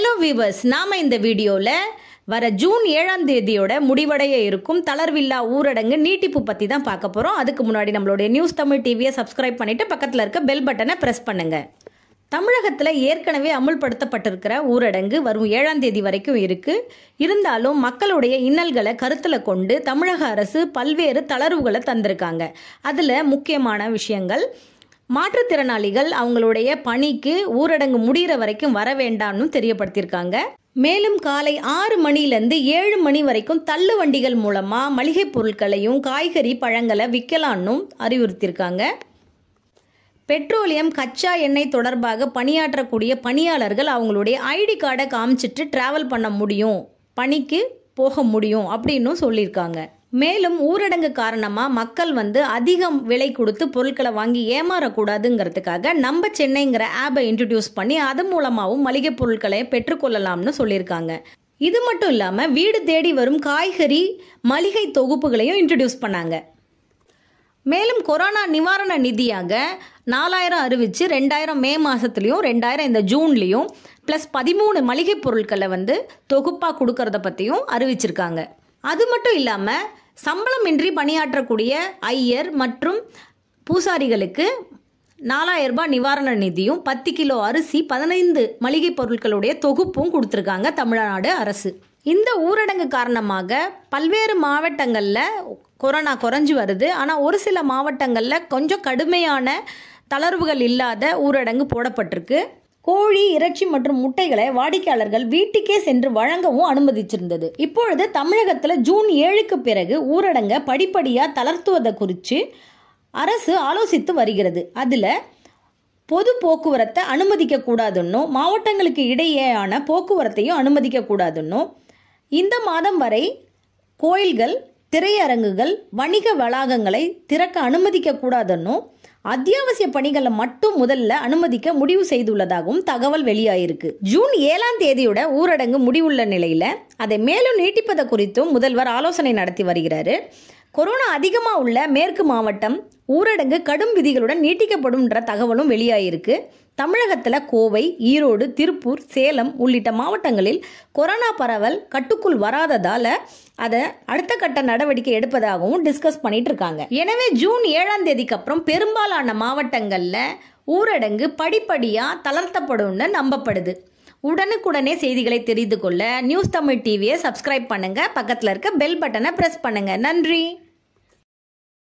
Hello viewers, நாம இந்த வீடியோல வர ஜூன் 7ஆம் தேதியோட முடிவடைய இருக்கும் தளர்வில்லா ஊரடங்கு நீட்டிப்பு பத்தி தான் பார்க்க போறோம். அதுக்கு முன்னாடி நம்மளுடைய நியூஸ் தமிழ் டிவியை சப்ஸ்கிரைப் பண்ணிட்டு பக்கத்துல இருக்க பெல் பட்டனை பிரஸ் பண்ணுங்க. தமிழகத்தில் ஏற்கனவே அமுல்படுத்தப்பட்டிருக்கிற ஊரடங்கு வரும் 7ஆம் தேதி வரைக்கும் இருக்கு. இருந்தாலும் மக்களுடைய இன்னல்களை கருத்தில் கொண்டு தமிழக அரசு பல்வேறு தளர்வுகளை தந்திருக்காங்க. அதில் முக்கியமான விஷயங்கள், மாற்றுத்திறனாளிகள் அவங்களுடைய பணிக்கு ஊரடங்கு முடிகிற வரைக்கும் வர வேண்டாம்னு தெரியப்படுத்தியிருக்காங்க. மேலும் காலை 6 மணிலேருந்து 7 மணி வரைக்கும் தள்ளு வண்டிகள் மூலமாக மளிகை பொருட்களையும் காய்கறி பழங்களை விற்கலான்னு அறிவுறுத்தியிருக்காங்க. பெட்ரோலியம் கச்சா எண்ணெய் தொடர்பாக பணியாற்றக்கூடிய பணியாளர்கள் அவங்களுடைய ஐடி கார்டை காமிச்சிட்டு டிராவல் பண்ண முடியும், பணிக்கு போக முடியும் அப்படின்னு சொல்லியிருக்காங்க. மேலும் ஊரடங்கு காரணமாக மக்கள் அதிகம் விலை கொடுத்து பொருட்களை வாங்கி ஏமாறக்கூடாதுங்கிறதுக்காக நம்ம சென்னைங்கிற ஆப்பை இன்ட்ரடியூஸ் பண்ணி அது மூலமாகவும் மளிகை பொருட்களை பெற்றுக்கொள்ளலாம்னு சொல்லியிருக்காங்க. இது மட்டும் இல்லாமல் வீடு தேடி வரும் காய்கறி மளிகை தொகுப்புகளையும் இன்ட்ரடியூஸ் பண்ணாங்க. மேலும் கொரோனா நிவாரண நிதியாக 4000 அறிவிச்சு 2000 மே மாதத்துலேயும் 2000 இந்த ஜூன்லேயும் ப்ளஸ் 13 மளிகை பொருட்களை தொகுப்பாக கொடுக்கறத பற்றியும் அறிவிச்சிருக்காங்க. அது மட்டும் இல்லாமல் சம்பளமின்றி பணியாற்றக்கூடிய ஐயர் மற்றும் பூசாரிகளுக்கு 4000 ரூபாய் நிவாரண நிதியும் 10 கிலோ அரிசி 15 மளிகை பொருட்களுடைய தொகுப்பும் கொடுத்துருக்காங்க தமிழ்நாடு அரசு. இந்த ஊரடங்கு காரணமாக பல்வேறு மாவட்டங்களில் கொரோனா குறைஞ்சி வருது. ஆனால் ஒரு சில மாவட்டங்களில் கொஞ்சம் கடுமையான தளர்வுகள் இல்லாத ஊரடங்கு போடப்பட்டிருக்கு. கோழி, இறைச்சி மற்றும் முட்டைகளை வாடிக்கையாளர்கள் வீட்டுக்கே சென்று வழங்கவும் அனுமதிச்சிருந்தது. இப்பொழுது தமிழகத்தில் ஜூன் 7க்கு பிறகு ஊரடங்கை படிப்படியாக தளர்த்துவதை குறித்து அரசு ஆலோசித்து வருகிறது. அதில் பொது போக்குவரத்தை அனுமதிக்க கூடாதுன்னும் மாவட்டங்களுக்கு இடையேயான போக்குவரத்தையும் அனுமதிக்க கூடாதுன்னும், இந்த மாதம் வரை கோயில்கள், திரையரங்குகள், வணிக வளாகங்களை திறக்க அனுமதிக்க கூடாதுன்னும், அத்தியாவசிய பணிகளை மட்டும் முதல்ல அனுமதிக்க முடிவு செய்துள்ளதாகவும் தகவல் வெளியாயிருக்கு. ஜூன் 7ஆம் தேதியோட ஊரடங்கு முடிவுள்ள நிலையில் அதை மேலும் நீட்டிப்பதை குறித்தும் முதல்வர் ஆலோசனை நடத்தி வருகிறாரு. கொரோனா அதிகமாக உள்ள மேற்கு மாவட்டம் ஊரடங்கு கடும் விதிகளுடன் நீட்டிக்கப்படும்ன்ற தகவலும் வெளியாயிருக்கு. தமிழகத்தில் கோவை, ஈரோடு, திருப்பூர், சேலம் உள்ளிட்ட மாவட்டங்களில் கொரோனா பரவல் கட்டுக்குள் வராததால் அதை அடுத்த கட்ட நடவடிக்கை எடுப்பதாகவும் டிஸ்கஸ் பண்ணிட்டு இருக்காங்க. எனவே ஜூன் 7ஆம் தேதிக்கு அப்புறம் பெரும்பாலான மாவட்டங்களில் ஊரடங்கு படிப்படியாக தளர்த்தப்படும்னு நம்பப்படுது. உடனுக்குடனே செய்திகளை தெரிந்து கொள்ள நியூஸ் தமிழ் டிவியை சப்ஸ்கிரைப் பண்ணுங்க, பக்கத்தில் இருக்க பெல் பட்டனை பிரஸ் பண்ணுங்க. நன்றி.